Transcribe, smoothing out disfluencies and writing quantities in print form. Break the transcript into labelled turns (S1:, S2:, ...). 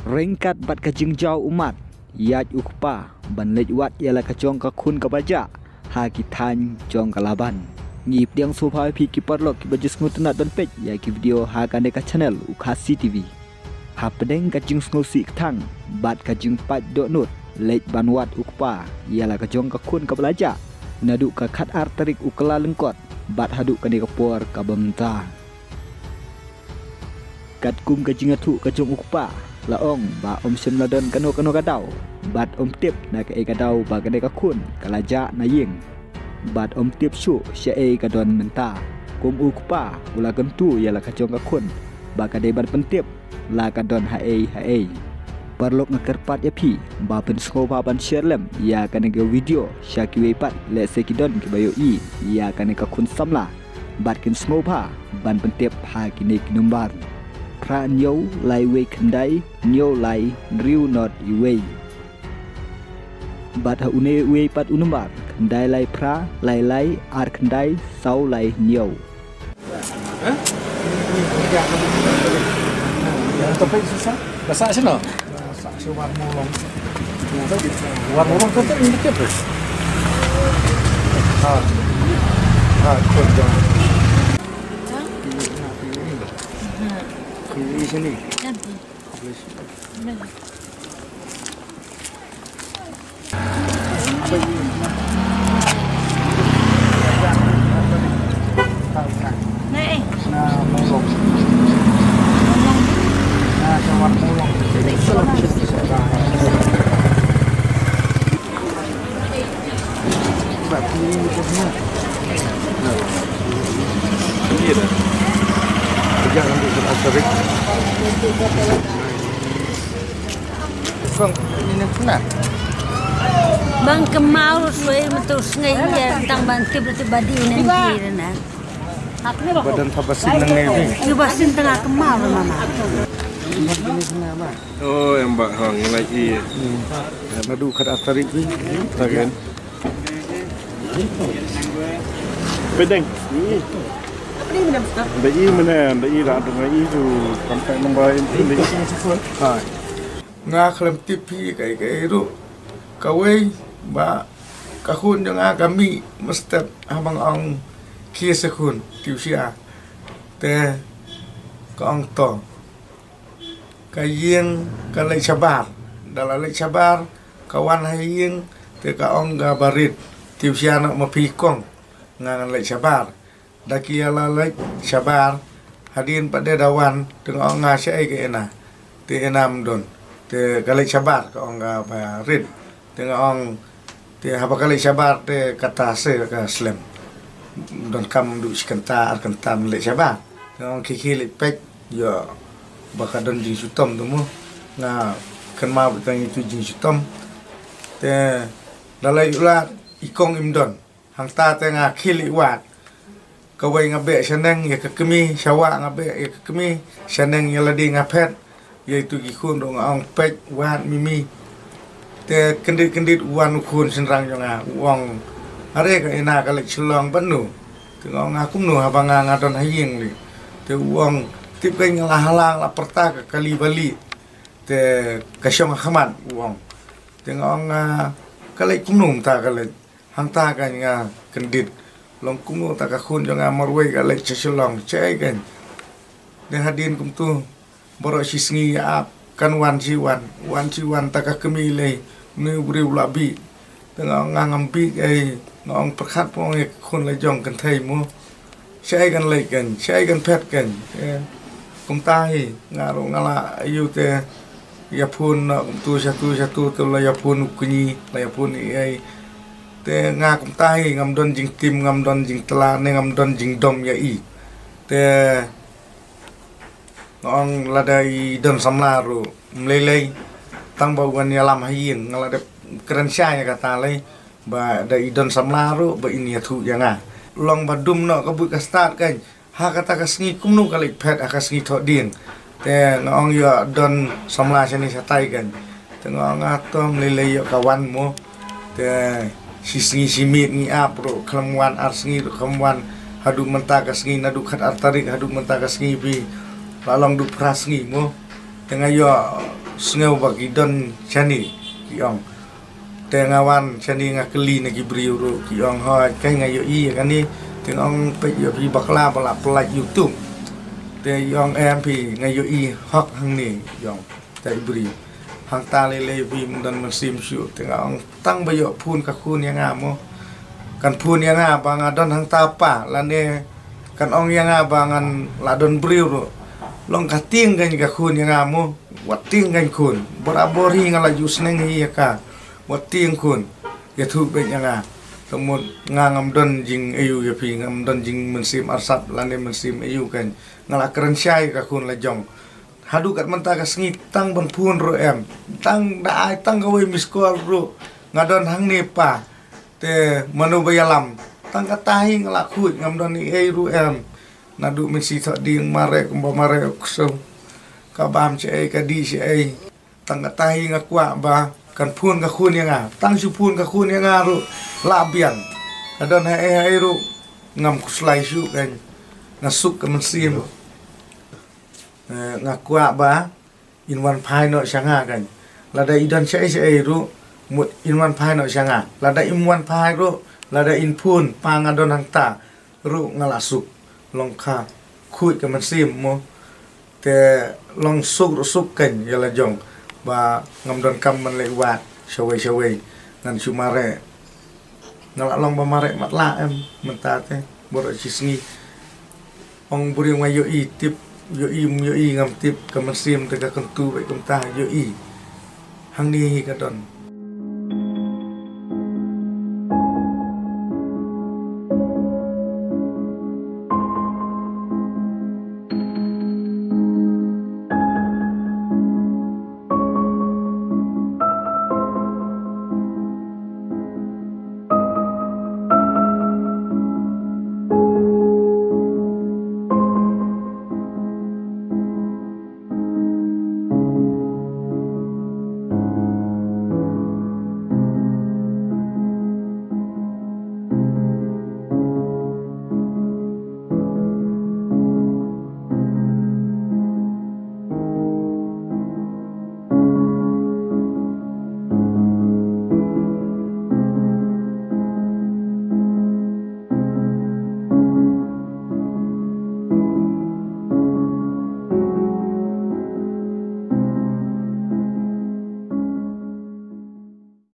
S1: Ringkat bat kajing jau umat yat ukpa ban lej wat ialah kajong ka kun ka baja ha kitan jong kalaban ngip diang sopa pi ki parlok ki bajis ngutenat don pej ya ki video ha kan ka channel Ukhasi TV ha pedeng kajing ngosi tang bat kajing pat dok nut lej ban wat ukpa ialah kajong ka kun ka belaja nadu ka khat arterik ukla lengkot bat haduk ka ni kapor ka bemta kat kum kajing atu kajong ukpa laong ba om sim ladon kano kadau bat om tip na ka kadau ba ka kun kalaja na ying bat om tip su sya kadon menta kum ukpa ula kentu ialah kajong ka kun ba ka ban pentip la kadon ha parlok ngakerpat ya pi ba pen skoba ban sherlem ya kana ge video syaki wepat le sekidon ki bayo i ya kana ka kun samla bat kin smoba ban pentip ha kini kinumbar pra nyo lai we kendai nyo lai riu not iwei bat ha une we pat unumbar kendai lai pra lai ar kendai sau lai nyo
S2: topik susah bahasa sino warna mulung tu ini apa kondang pilih sini
S3: Bang kemau suai betul sengai ya tang banti berarti badi ini na.
S2: Badan tabasin nang ngewi.
S3: Basin tengah kemau mama.
S2: Oh yang mbak hang yang lagi. Nadu kat atarik ni. Takan. Bedeng. Bai mana bai ra tu bai tu sampai nombor ini ha nga khlem tipi kai ru kawai ba kahun jang kami mesti abang ong kia sekun tiusia te kong to kayeng kalai sabar dalam lek sabar kawan hayeng te ka ong gabarit tiusia nak mapikong ngan lek sabar daki ala lek sabar hadin pada dawan tengok ngasai ke ena te enam don te kalai sabar ka ong gabarit tengok ong te apa kalai sabar te kata se ka slem don kam du skenta arkantam lek sabar tengok kiki lek pek yo bakadon jing sutom tu mu nga kenma betang itu jing sutom te dalai ulat ikong imdon hang ta te nga khili wat kawai ngabe seneng ya kekemi syawa ngabe ya kekemi seneng ya ladi ngapet yaitu gikun dong ong pek wat mimi te kendit wan ukun senrang jonga wong are ka ina kalek selong benu tengok ngaku nu abang ngadon haying ni te wong tip kai ngahalang la perta ka kali bali te kasyong khamat wong tengok kalek kunum ta kalek hang ta ka nga kendit long kumu ta ka khun jonga marwei kalek cheselong chai kan de hadin kum tu boro sisngi ap kan wan ciwan ta ka kemile ni uri ulabi tengok ngambi ai ngong perkhat pong khun la jong kan thai mu chai kan lei kan chai kan phet kan kum tai ngaro ngala ayu te ya pun tu satu tu la ya pun kunyi la ya pun ai te nga kum tai ngam don jing tim ngam don jing tela ne ngam don jing dom ya i te ngong ladai don samlaru mlelei tang bawan ya lam hayin ngala de keren syai kata lai ba dai don samlaru ba ini thu ya nga long badum no ka bu ka start kan ha kata ka sngi kumnu kali phet ka sngi tho ding te ngong ya don samla sini satai kan te ngong atom lelei ya kawan mo te sisngi simit ni apro klamwan arsngi klamwan hadu mentaka sngi nadu khat artarik hadu mentaka sngi bi lalong du prasngi mo tengah yo sngeu bagi don chani kiong te ngawan chani ngakeli na gibriu ru kiong ho kai ngayo i kan ni ting ong pe yo pi bakla bala pelaj YouTube te yong em pi ngayo i hok hang ni yong te bri hang ta le pi dan mesim syu te ong tang bayo phun ka khun yang amo kan phun yang bang adon hang ta pa lane kan ong yang bangan ladon briu ro long kating kan ka khun yang amo wating kan khun borabori ngala jusneng hi ka wating khun ya thu be yang kemudian ngam don jing ayu ya pi ngam don jing mensim arsap lane mensim ayu kan ngala keren syai ka khun la jong hadu kat menta ka sengit tang ban phun ro em tang da ai tang gawe miskol ro ngadon hang ne pa te manu bayalam tang ka tahi ngala khut ngam don ni ai ru em nadu mensi thak ding mare kumba mare so ka bam che ai ka di che ai tang ka tahi ngakwa ba kan phun ka khun yang tang su phun ka khun yang ru labian adon hai ru ngam kuslai su kan ngasuk ke mensim ngakwa ba inwan phai no sanga kan lada idan sei ru mut inwan phai no sanga lada imwan phai ru lada in phun pang adon hang ta ru ngalasuk long kha khui ke mensim mo te long suk kan yala jong ba ngam don kam man lewat shawai ngan sumare ngalak long ba mare matla em mentate boro cisngi ong buri ngayo i tip yo i ngam tip ke mesim te ka kentu be kum ta yo i hang ni ka don